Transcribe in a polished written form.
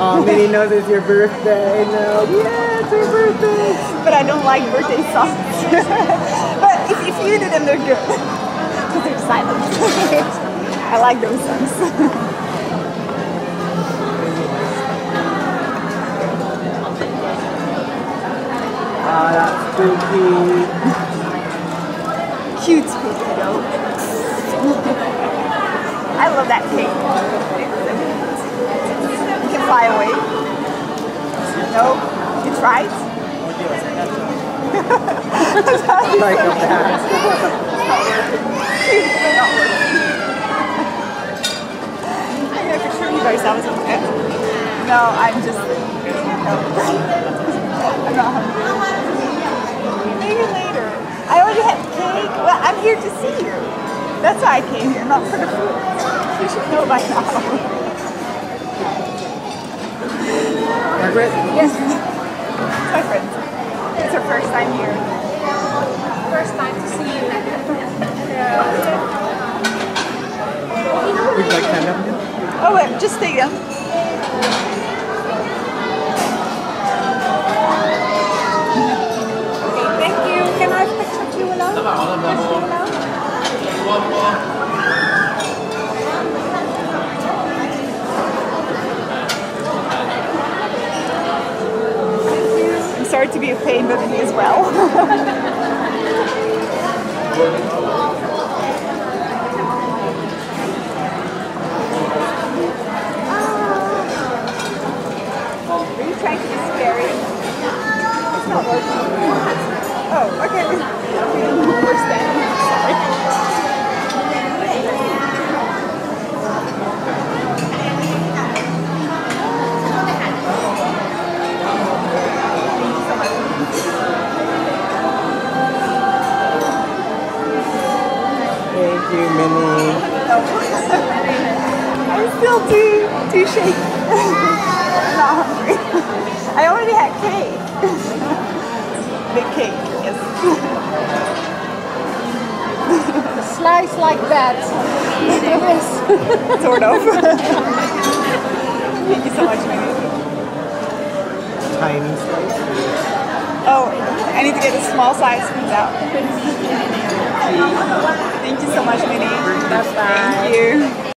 Oh, Minnie knows it's your birthday. No, yeah, it's your birthday. But I don't like birthday songs. But if you do them, they're good. Because they're silent. I like those songs. Oh, that's spooky. Cute spooky though. I love that cake. You can fly away. No? You tried? Like a bat. They're not working. I'm going to picture you by yourself. No, I'm just... No. I'm not hungry. Maybe later. I already had cake. Well, I'm here to see you. That's why I came here, not for the food. You should know by now. Margaret? Yes. It's my friend. It's her first time here. First time to see you. Would you like 10 of them? Oh, wait, just take them. Okay, thank you. Can I have a picture of you alone? I'm sorry to be a pain, but me as well. Are you trying to be scary? It's not working. Oh, okay. We're standing. Sorry. Thank you, Minnie. I'm still too shaky. I'm not hungry. I already had cake. Big cake, yes. Slice like that. Sort of. Thank you so much, Minnie. Tiny slice. Oh, I need to get the small size ones out. Thank you so much, Minnie. Bye-bye. Thank you.